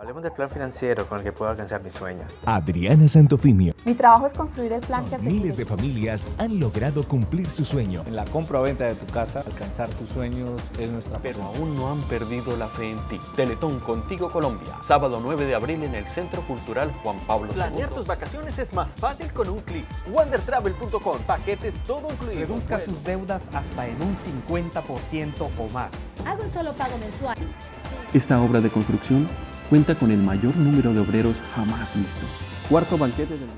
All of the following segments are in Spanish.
Hablemos del plan financiero con el que puedo alcanzar mis sueños. Adriana Santofimio. Mi trabajo es construir el plan que hace Miles de familias han logrado cumplir su sueño. En la compra-venta de tu casa, alcanzar tus sueños es nuestra Pero pasión. aún no han perdido la fe en ti. Teletón Contigo Colombia, sábado 9 de abril en el Centro Cultural Juan Pablo II. Planear tus vacaciones es más fácil con un clic. Wandertravel.com, paquetes todo incluido. Reduzca sus deudas hasta en un 50% o más. Hago un solo pago mensual. Esta obra de construcción cuenta con el mayor número de obreros jamás visto. Cuarto banquete del...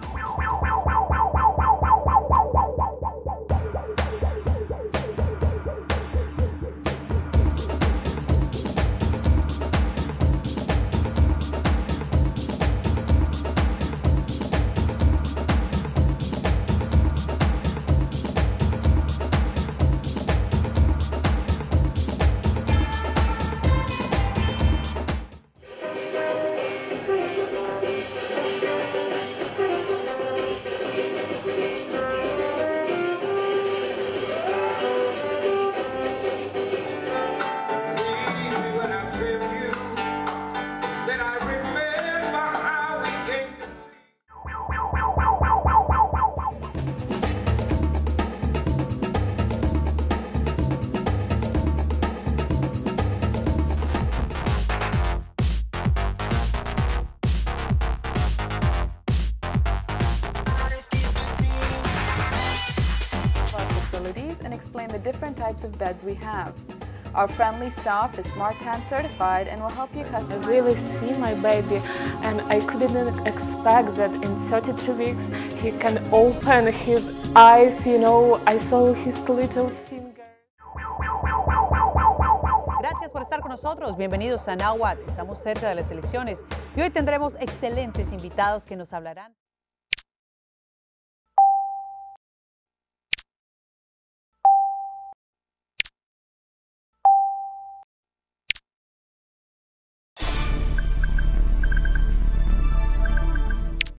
and explain the different types of beds we have. Our friendly staff is Smart Tan certified and will help you customize. I really see my baby, and I couldn't expect that in 33 weeks he can open his eyes, you know, I saw his little finger. Gracias por estar con nosotros, bienvenidos a Nahuatl. Estamos cerca de las elecciones y hoy tendremos excelentes invitados que nos hablarán.